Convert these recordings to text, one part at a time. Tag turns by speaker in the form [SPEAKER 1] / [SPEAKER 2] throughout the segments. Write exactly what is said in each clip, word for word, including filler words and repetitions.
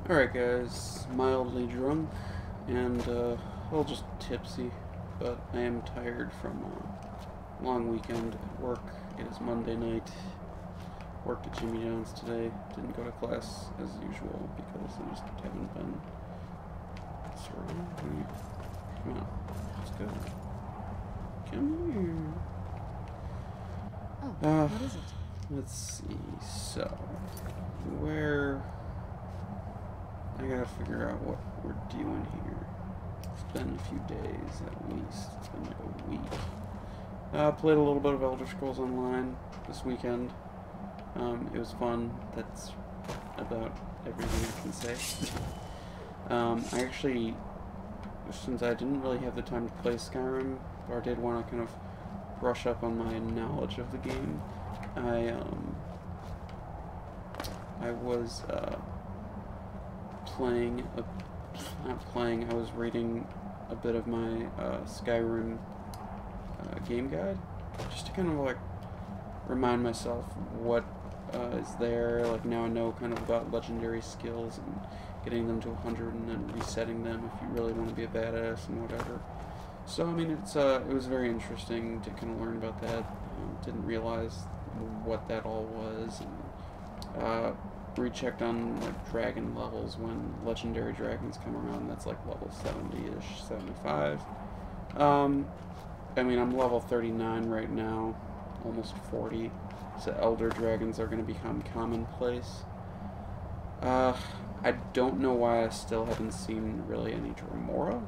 [SPEAKER 1] Alright guys, mildly drunk and uh, well, just tipsy, but I am tired from a long weekend at work. It is Monday night. Worked at Jimmy John's today. Didn't go to class as usual because I just haven't been. Sort of. Come on, let's go. Come here.
[SPEAKER 2] Oh,
[SPEAKER 1] Uh,
[SPEAKER 2] what is it?
[SPEAKER 1] Let's see. So, where? I gotta figure out what we're doing here. It's been a few days at least. It's been like a week. Uh, played a little bit of Elder Scrolls Online this weekend. Um, it was fun. That's about everything I can say. um, I actually, since I didn't really have the time to play Skyrim, or I did want to kind of brush up on my knowledge of the game, I um, I was uh, playing, a, not playing, I was reading a bit of my uh, Skyrim uh, game guide, just to kind of like remind myself what uh, is there. Like now I know kind of about legendary skills and getting them to one hundred and then resetting them if you really want to be a badass and whatever. So I mean, it's uh, it was very interesting to kind of learn about that. Um, didn't realize what that all was. And, uh, rechecked on like dragon levels when legendary dragons come around. That's like level seventy-ish, seventy-five. Um, I mean, I'm level thirty-nine right now, almost forty. So elder dragons are going to become commonplace. Uh, I don't know why I still haven't seen really any Dremora.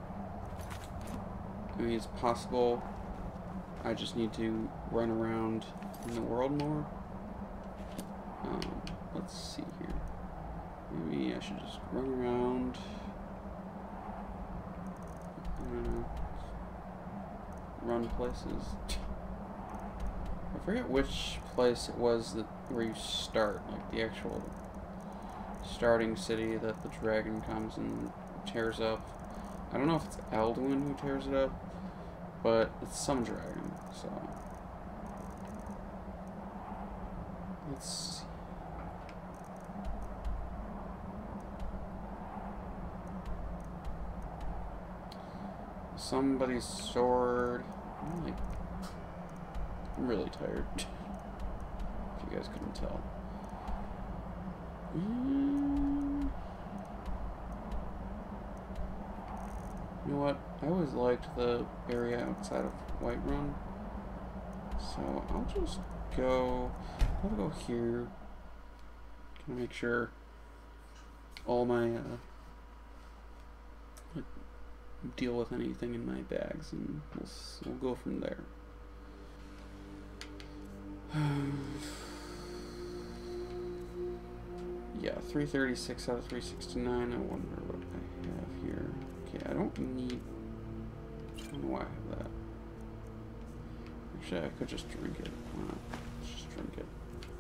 [SPEAKER 1] I mean, it's possible I just need to run around in the world more. Um, let's see here. Maybe I should just run around. I don't know. Run places. I forget which place it was that where you start, like the actual starting city that the dragon comes and tears up. I don't know if it's Alduin who tears it up, but it's some dragon, so let's see. Somebody's sword. I'm like, I'm really tired. If you guys couldn't tell. Mm. You know what? I always liked the area outside of Whiterun, so I'll just go. I'll go here. Can I make sure all my uh, deal with anything in my bags, and we'll we'll go from there. Yeah, three thirty-six out of three sixty-nine. I wonder what I have here. Okay, I don't need. I don't know why I have that. Actually, I could just drink it. Why not? Let's just drink it.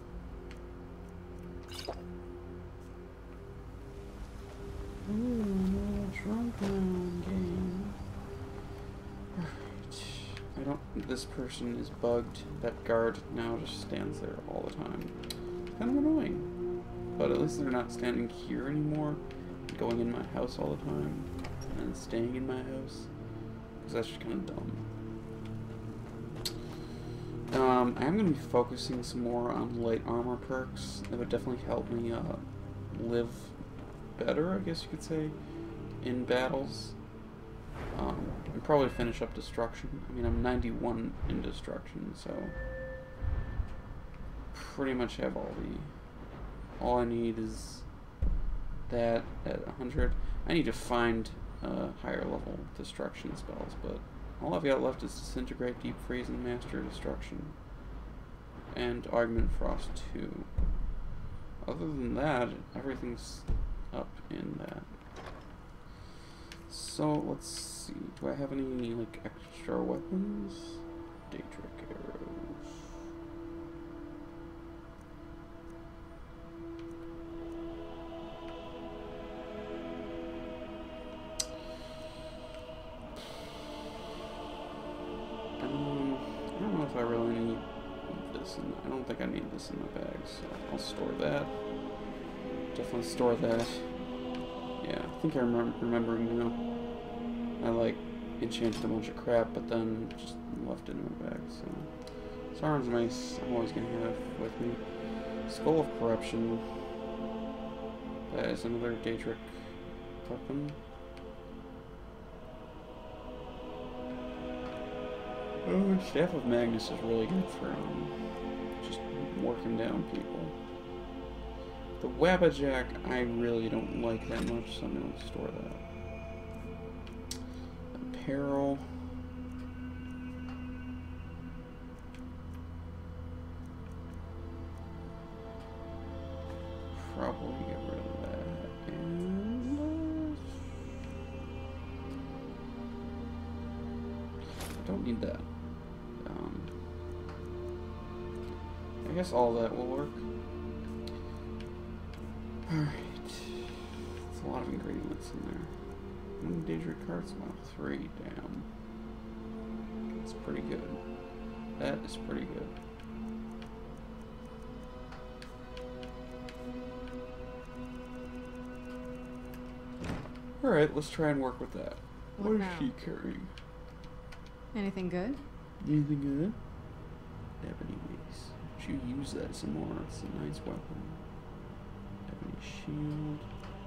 [SPEAKER 1] Ooh, no drunk game. Alright. I don't. This person is bugged. That guard now just stands there all the time. Kind of annoying. But at least they're not standing here anymore, going in my house all the time, and then staying in my house, because that's just kind of dumb. Um, I am going to be focusing some more on light armor perks. That would definitely help me uh, live better, I guess you could say, in battles. Um, and probably finish up Destruction. I mean, I'm ninety-one in Destruction, so pretty much have all the... All I need is that at one hundred. I need to find uh, higher level destruction spells, but all I've got left is Disintegrate, Deep Freeze, and Master Destruction. And Augment Frost two. Other than that, everything's up in that. So, let's see. Do I have any, like, extra weapons? Daedric arrows. I really need this, and I don't think I need this in my bag, so I'll store that. Definitely store that. Yeah, I think I remember remembering now. I like enchanted a bunch of crap, but then just left it in my bag. So Sauron's mace, I'm always gonna have with me. Skull of Corruption. That is another Daedric weapon. Oh, Staff of Magnus is really good for um, just working down people. The Wabbajack, I really don't like that much, so I'm going to store that. Apparel. Probably get rid of that. And I don't need that. Um, I guess all that will work. Alright. It's a lot of ingredients in there. How many Daedric cards? Wow, three. Damn. That's pretty good. That is pretty good. Alright, let's try and work with that.
[SPEAKER 2] What
[SPEAKER 1] What is
[SPEAKER 2] now?
[SPEAKER 1] she carrying?
[SPEAKER 2] Anything good?
[SPEAKER 1] Anything good? Ebony mace. Should use that some more. It's a nice weapon. Ebony shield.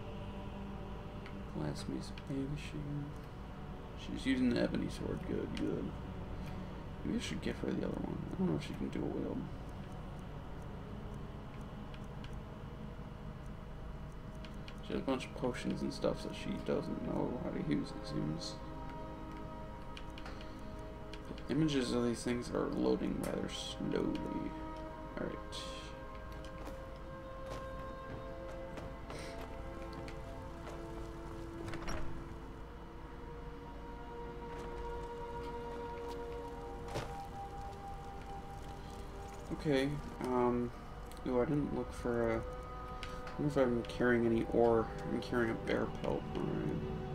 [SPEAKER 1] Glass mace banishing. She's using the ebony sword. Good, good. Maybe I should give her the other one. I don't know if she can dual wield. She has a bunch of potions and stuff that she doesn't know how to use, it seems. The images of these things are loading rather slowly. Alright. Okay, um, ooh, I didn't look for a, I don't know if I'm carrying any ore. I'm carrying a bear pelt, alright.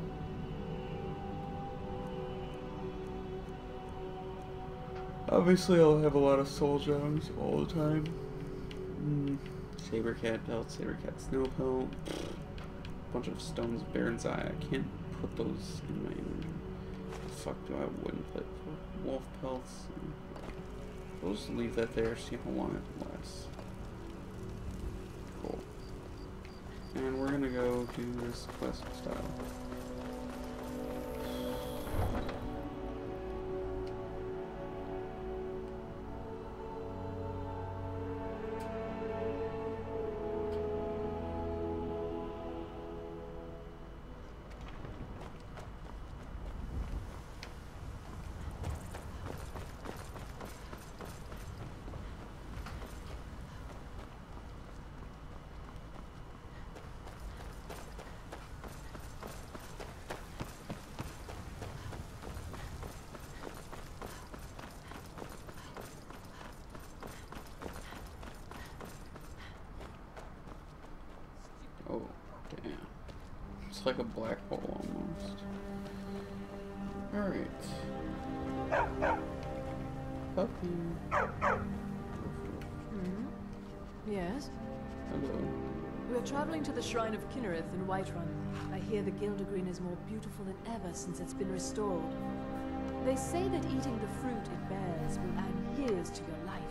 [SPEAKER 1] Obviously I'll have a lot of soul gems all the time. Mm. Sabercat pelt, Sabercat snow pelt, bunch of stones of Baron's Eye. I can't put those in my inventory. The fuck do I wooden plate for? Wolf pelts. We'll just leave that there, see how long it lasts. Cool. And we're gonna go do this classic style. Oh, damn. It's like a black hole almost. Alright. Puppy.
[SPEAKER 3] Mm-hmm. Yes?
[SPEAKER 1] Hello.
[SPEAKER 3] We are traveling to the Shrine of Kinnereth in Whiterun. I hear the Gildergreen is more beautiful than ever since it's been restored. They say that eating the fruit it bears will add years to your life.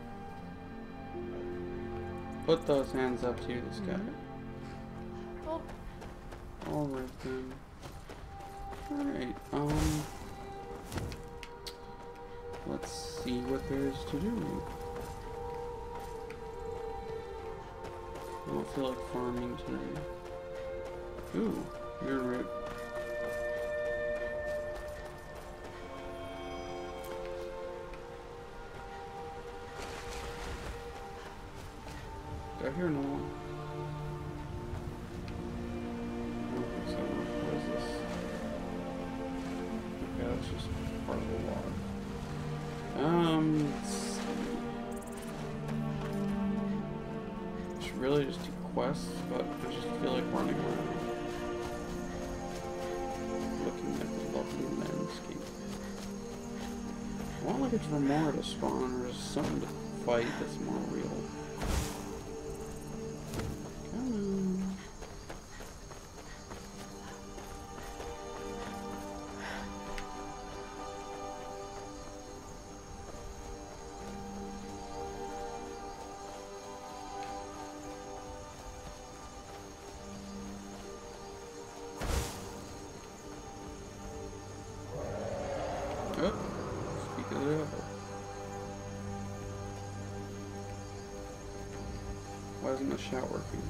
[SPEAKER 1] Put those hands up to the sky.
[SPEAKER 3] Mm-hmm. Oh,
[SPEAKER 1] Alright then. Alright, um... let's see what there is to do. I don't feel like farming today. Ooh, you're right. Did I hear no one? I don't think so. What is this? Okay, that's just part of the log. Um, let's see. It's really just do quests, but I just feel like running around. Looking at the lovely landscape. I want like a Dremora to spawn, or just something to fight that's more real. Come on. the devil. Why isn't the shout working?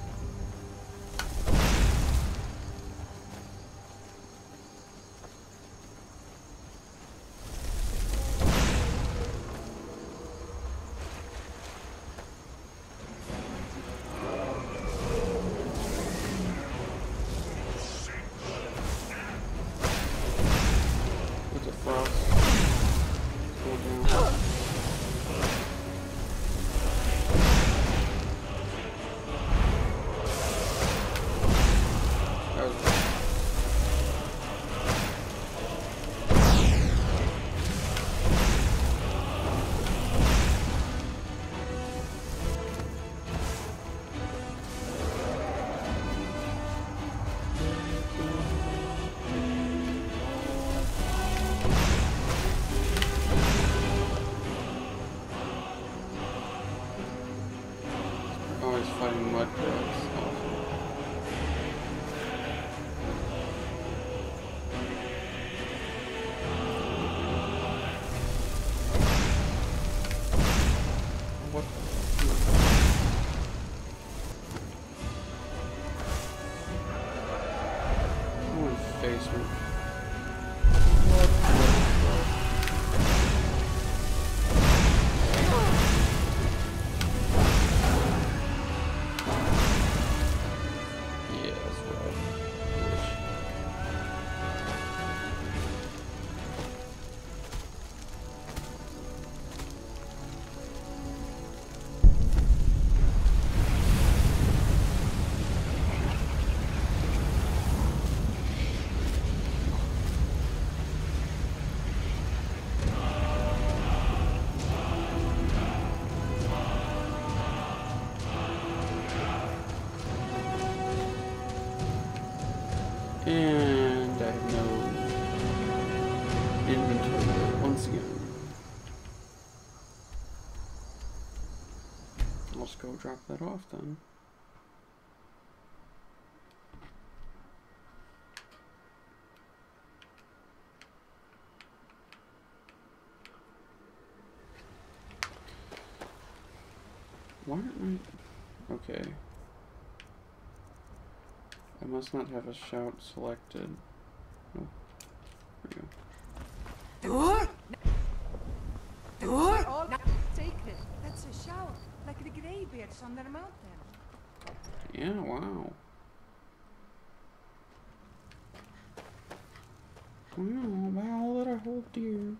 [SPEAKER 1] Fighting mud crabs. What? Oh, face me. And I have no inventory once again. I'll just go drop that off then. Why aren't I... Okay. I must not have a shout selected. Nope. There we go.
[SPEAKER 4] All sacred. That's a shout, like the greybeards on the mountain.
[SPEAKER 1] Yeah, wow. Wow, wow, let her hold dear.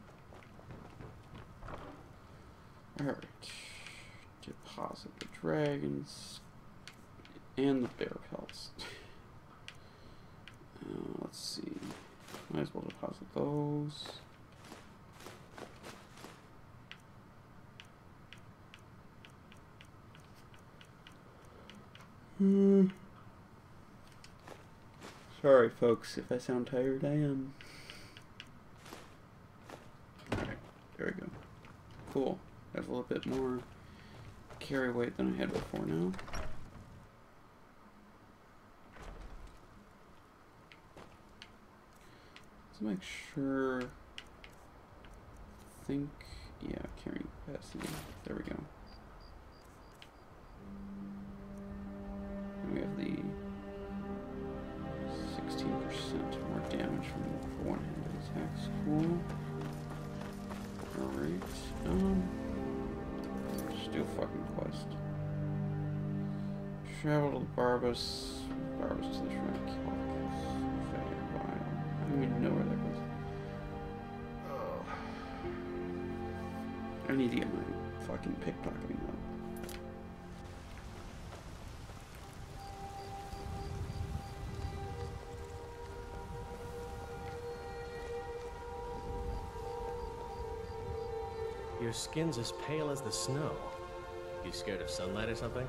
[SPEAKER 1] Alright. Deposit the dragons and the bear pelts. Uh, let's see. Might as well deposit those. Hmm. Sorry, folks, if I sound tired, I am. Alright, there we go. Cool. That's a little bit more carry weight than I had before now. Let's make sure. Think, yeah, carrying capacity. There we go. And we have the sixteen percent more damage from for one-handed attacks. Cool. Alright. Um. Just do a fucking quest. Travel to the Barbas. Barbas to the Shrine of Kilkus. I don't even know where that goes. Oh. I need to get my fucking pickpocketing up.
[SPEAKER 5] Your skin's as pale as the snow. You scared of sunlight or something?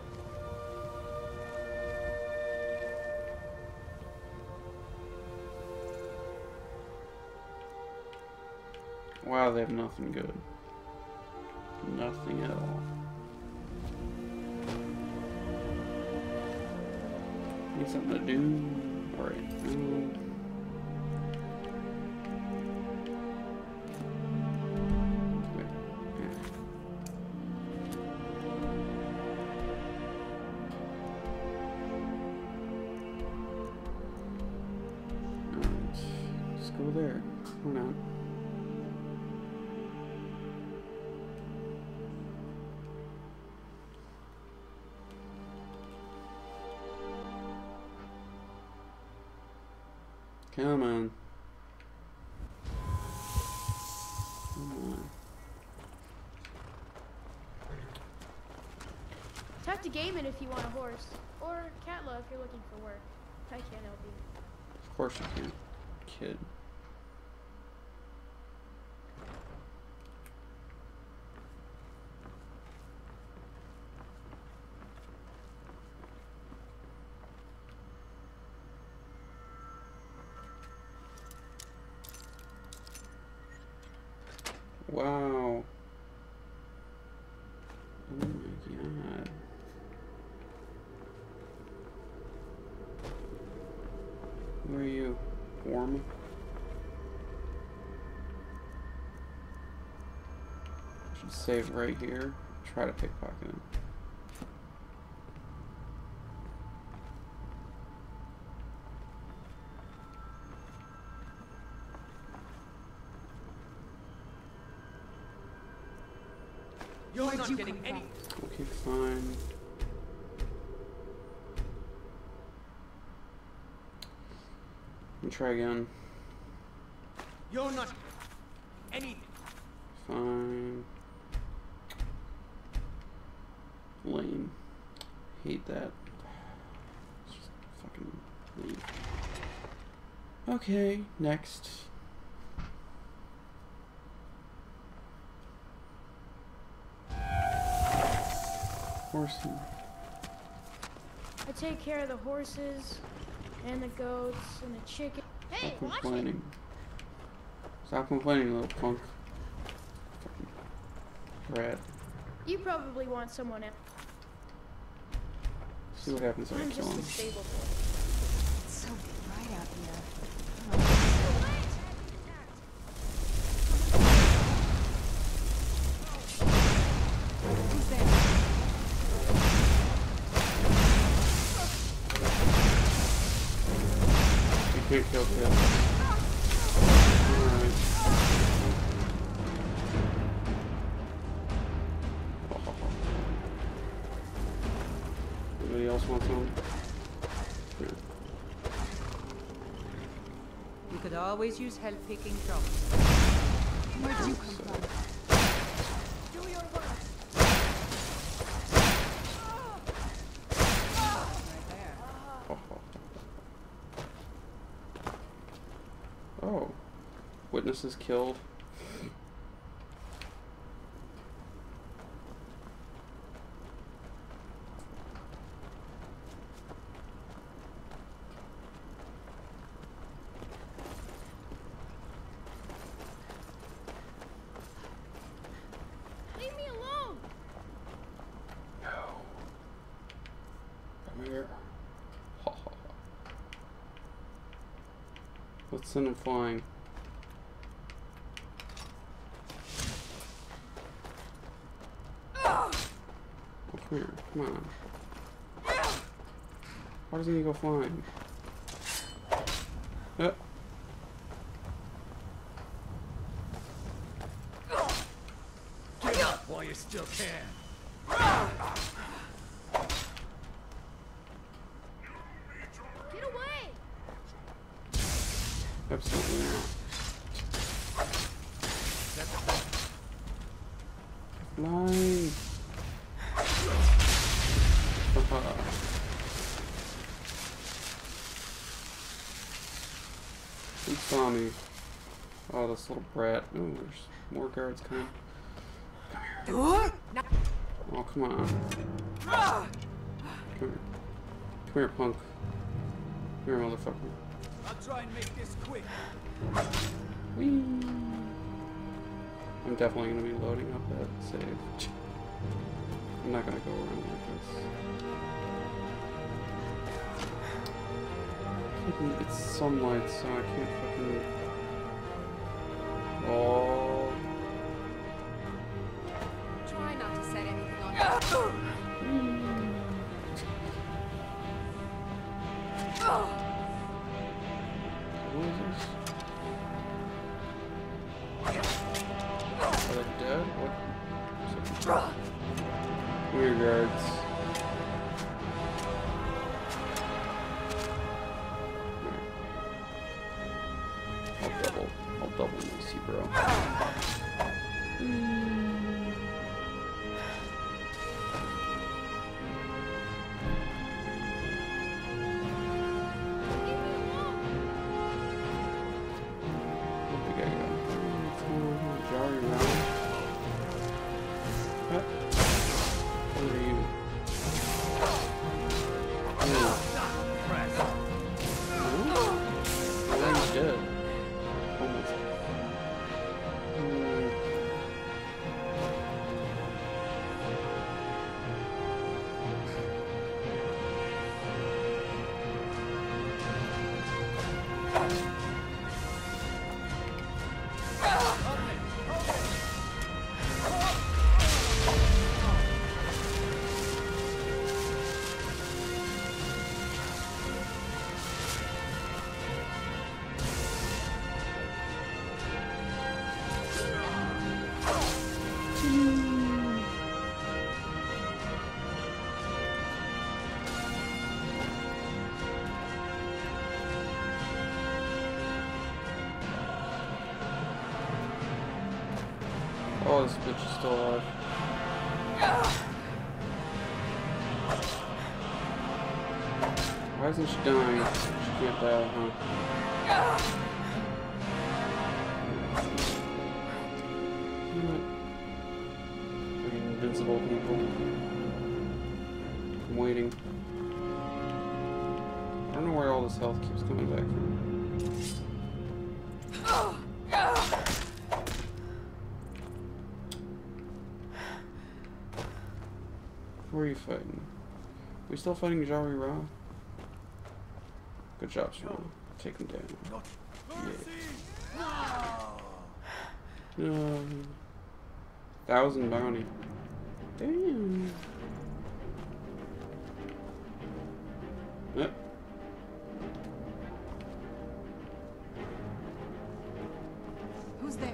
[SPEAKER 1] Wow, they have nothing good. Nothing at all. Need something to do. Alright. Um, go there. Or not. Come on. Come on.
[SPEAKER 6] Talk to Gaiman if you want a horse. Or Katla if you're looking for work. I can't help you.
[SPEAKER 1] Of course you can, kid. Wow. Oh my god. Who are you? Warm? Should save right here. Try to pickpocket him.
[SPEAKER 4] You're Where'd not you getting any.
[SPEAKER 1] Okay, fine. Let me try again.
[SPEAKER 4] You're not any.
[SPEAKER 1] Fine. Lame. Hate that. It's just fucking lame. Okay, next. Horsey.
[SPEAKER 6] I take care of the horses, and the goats, and the chicken. Hey,
[SPEAKER 1] Stop
[SPEAKER 6] watch it!
[SPEAKER 1] complaining. Stop complaining, little punk. Fucking brat.
[SPEAKER 6] You probably want someone else.
[SPEAKER 1] See what happens if I
[SPEAKER 6] I'm
[SPEAKER 1] kill
[SPEAKER 6] just
[SPEAKER 1] him.
[SPEAKER 6] a stable boy.
[SPEAKER 4] It's so bright out here. Who's there?
[SPEAKER 1] You can't kill kids. Alright. Anybody else want some? Here.
[SPEAKER 4] You could always use help picking drops. Where'd you come from?
[SPEAKER 6] Do your work.
[SPEAKER 4] Right there.
[SPEAKER 1] Oh. Witnesses killed.
[SPEAKER 6] Leave me alone!
[SPEAKER 1] No. Come here. Let's send him flying. Oh, come here. Come on. Why doesn't he go flying? Uh.
[SPEAKER 5] Get up while you still can.
[SPEAKER 6] Get away!
[SPEAKER 1] Absolutely not. Fly. Haha. Who saw me? Oh, this little brat. Oh, there's more guards coming. Come here. Oh, come on. Come here. Come here, punk. Come here, motherfucker.
[SPEAKER 5] I'll try and make this quick.
[SPEAKER 1] Whee! I'm definitely gonna be loading up that save. I'm not gonna go around like this. Fucking- It's sunlight, so I can't fucking. Oh.
[SPEAKER 4] Try not to set anything on
[SPEAKER 1] What is this? graveyards. I'll double. I'll double Lucy, bro. Oh, this bitch is still alive. Why isn't she dying? She can't die, huh? Freaking invincible people. I'm waiting. I don't know where all this health keeps coming back from. Who are you fighting? We still fighting Jari Ra? Good job, Swan. Take him down. Yeah. Um, thousand bounty. Damn. Yep.
[SPEAKER 2] Who's there?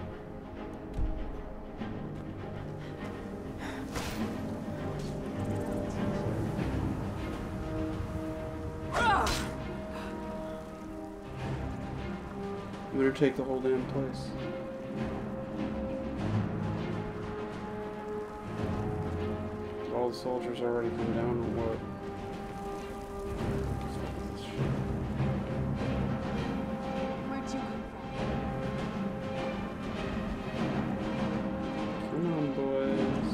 [SPEAKER 1] You better take the whole damn place. All the soldiers already come down or what?
[SPEAKER 2] Where'd you come
[SPEAKER 1] Come on, boys.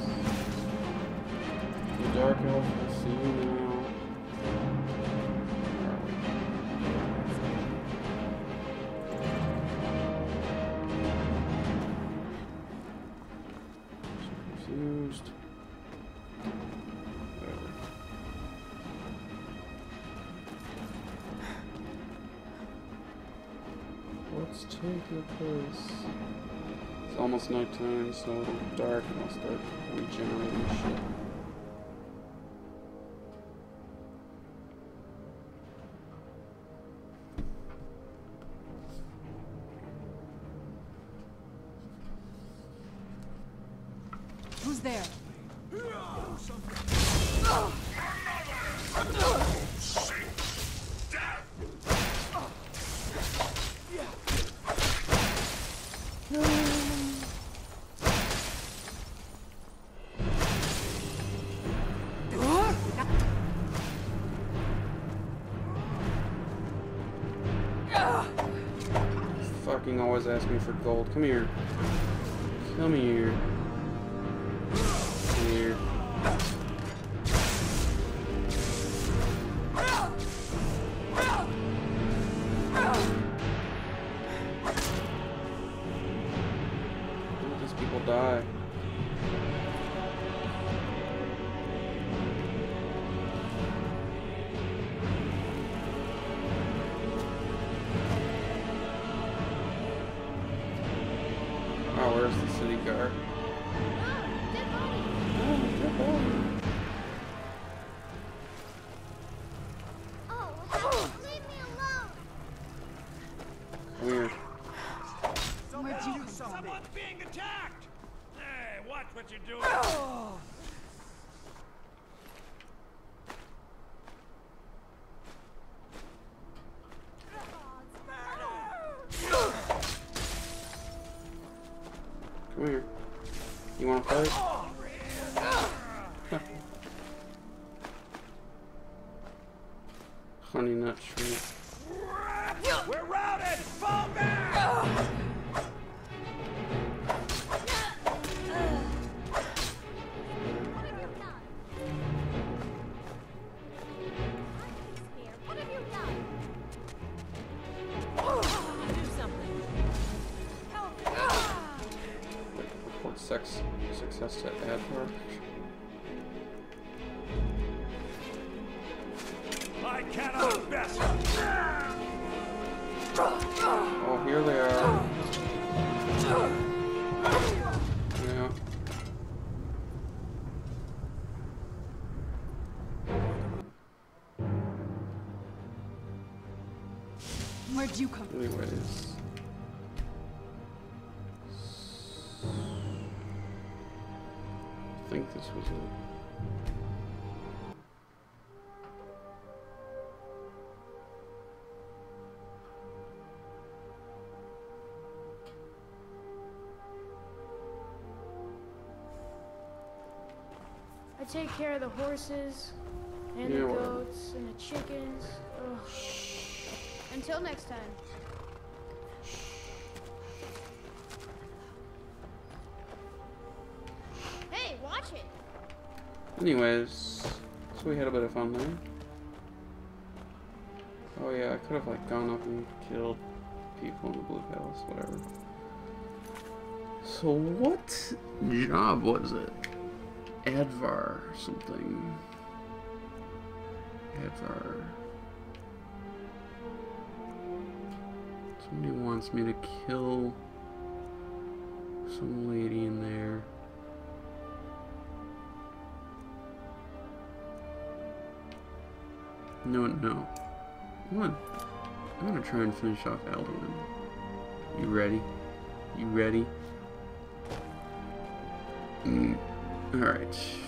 [SPEAKER 1] The Dark Elf will see you now. Confused. Whatever. Let's take your place. It's almost nighttime, so it'll be dark and I'll start regenerating shit.
[SPEAKER 2] Who's there?
[SPEAKER 1] Fucking always asking for gold. Come here. Come here. Come here. Let these people die. Oh, where's the city guard?
[SPEAKER 6] Dead body.
[SPEAKER 1] Oh, dead body.
[SPEAKER 6] Oh, hell, leave me alone.
[SPEAKER 1] Weird.
[SPEAKER 2] Where'd you come from?
[SPEAKER 7] Someone's being attacked! Hey, watch what you're doing!
[SPEAKER 1] You wanna fight? Honey Nut Street.
[SPEAKER 7] We're routed! Fall back!
[SPEAKER 1] Report sex success to Advar.
[SPEAKER 7] I cannot best.
[SPEAKER 1] Oh, here they are. Yeah.
[SPEAKER 2] Where'd you come from?
[SPEAKER 1] Anyways. I think this was it.
[SPEAKER 6] I take care of the horses, and
[SPEAKER 1] Yeah,
[SPEAKER 6] the
[SPEAKER 1] whatever.
[SPEAKER 6] goats, and the chickens. Ugh. Until next time. Hey, watch it!
[SPEAKER 1] Anyways, so we had a bit of fun there. Oh yeah, I could have like gone up and killed people in the Blue Palace, whatever. So what job was it? Advar something. Advar. Somebody wants me to kill some lady in there. No, no. I'm gonna, I'm gonna try and finish off Alduin. You ready? You ready? Mm. Alright.